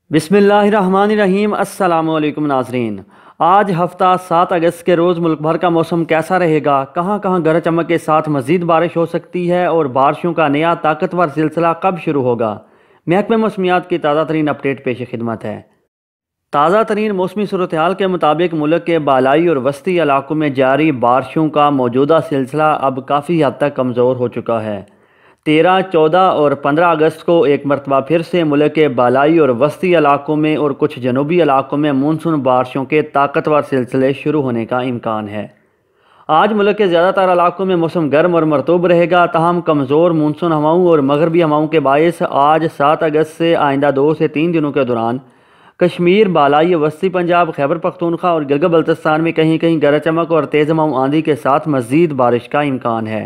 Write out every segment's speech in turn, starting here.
बिस्मिल्लाहिर्रहमानिर्रहीम। अस्सलामुअलैकुम नाज़रीन। आज हफ्ता 7 अगस्त के रोज़ मुल्क भर का मौसम कैसा रहेगा, कहाँ कहाँ गरज चमक के साथ मज़ीद बारिश हो सकती है और बारिशों का नया ताकतवर सिलसिला कब शुरू होगा। महकमे मौसमियात की ताज़ा तरीन अपडेट पेश खिदमत है। ताज़ा तरीन मौसमी सूरत हाल के मुताबिक मुल्क के बालाई और वस्ती इलाकों में जारी बारिशों का मौजूदा सिलसिला अब काफ़ी हद तक कमज़ोर हो चुका है। 13, 14 और 15 अगस्त को एक मरतबा फिर से मुल्क के बालाई और वस्ती इलाकों में और कुछ जनूबी इलाकों में मानसून बारिशों के ताकतवर सिलसिले शुरू होने का इम्कान है। आज मुल्क के ज़्यादातर इलाकों में मौसम गर्म और मरतूब रहेगा, ताहम कमज़ोर मानसून हवाओं और मगरबी हवाओं के बायस आज 7 अगस्त से आइंदा 2 से 3 दिनों के दौरान कश्मीर, बालाई वस्ती पंजाब, खैबर पख्तूनख्वा और गिलगित बल्तिस्तान में कहीं कहीं गरज चमक और तेज़ हवाओं आंधी के साथ मज़ीद बारिश का इम्कान है।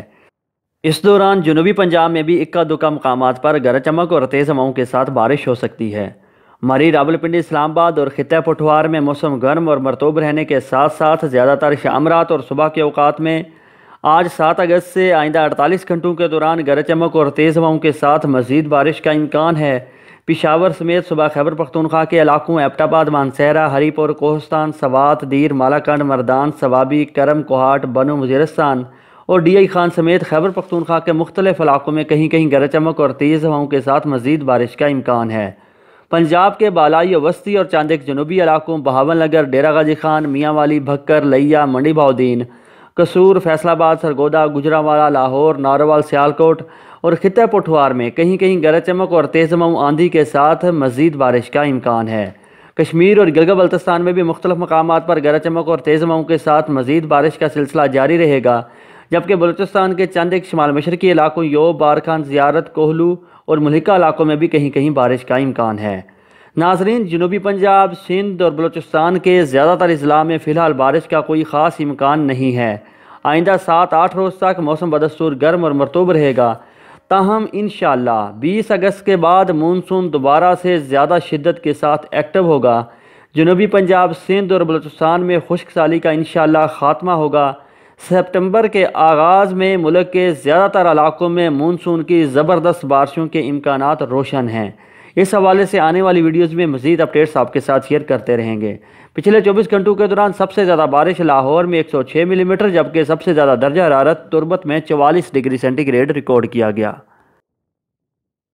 इस दौरान जनूबी पंजाब में भी इक्का दुक्का मकामात पर गरज चमक और तेज़ हवाओं के साथ बारिश हो सकती है। मरी, रावलपिंडी, इस्लामाबाद और खित्ता पठवार में मौसम गर्म और मरतूब रहने के साथ साथ ज़्यादातर शाम, रात और सुबह के औकात में आज 7 अगस्त से आइंदा 48 घंटों के दौरान गरज चमक और तेज़ हवाओं के साथ मज़ीद बारिश का इम्कान है। पिशावर समेत सुबह खैबर पख्तूनख्वा के इलाकों एबटाबाद, मानसहरा, हरीपुर, कोहस्तान, सवात, दीर, मालाकंड, मरदान, सवाबी, करम, कोहाट, बनो वज़ीरिस्तान और DI खान समेत खैबर पख्तूनख्वा के मुख्तलिफ इलाकों में कहीं कहीं गरज चमक और तेज़ हवाओं के साथ मज़ीद बारिश का इम्कान है। पंजाब के बालाई, वस्ती और चांदे के जनूबी इलाकों बहावल नगर, डेरा गाजी खान, मियाँ वाली, भक्कर, लिया, मंडी भाउद्दीन, कसूर, फैसलाबाद, सरगोदा, गुजरांवाला, लाहौर, नारोवाल, सियालकोट और खित्ता पठवार में कहीं कहीं गरज चमक और तेज़ हवाओं आंधी के साथ मज़ीद बारिश का इम्कान है। कश्मीर और गिलगित बल्तिस्तान में भी मुख्तलिफ मकामात पर गरज चमक और तेज़ हवाओं के साथ मज़ीद बारिश का सिलसिला जारी रहेगा, जबकि बलूचिस्तान के चंद एक शुमाल मशरकी इलाकों योब, बारखान, ज़ियारत, कोहलू और मुल्का इलाकों में भी कहीं कहीं बारिश का इम्कान है। नाजरीन, जनूबी पंजाब, सिंध और बलूचिस्तान के ज़्यादातर अजला में फ़िलहाल बारिश का कोई ख़ास इम्कान नहीं है। आइंदा 7-8 रोज़ तक मौसम बदस्तूर गर्म और मरतूब रहेगा, ताहम इंशाअल्लाह 20 अगस्त के बाद मानसून दोबारा से ज़्यादा शिद्दत के साथ एक्टिव होगा। जनूबी पंजाब, सिंध और बलूचिस्तान में खुश्क साली का इंशाअल्लाह ख़ात्मा होगा। सितंबर के आगाज़ में मुल्क के ज़्यादातर इलाकों में मानसून की ज़बरदस्त बारिशों के इम्कानात रोशन हैं। इस हवाले से आने वाली वीडियोज़ में मज़ीद अपडेट्स आपके साथ शेयर करते रहेंगे। पिछले 24 घंटों के दौरान सबसे ज़्यादा बारिश लाहौर में 106 मिलीमीटर, जबकि सबसे ज़्यादा दर्जा हरारत तुर्बत में 44 डिग्री सेंटीग्रेड रिकॉर्ड किया गया।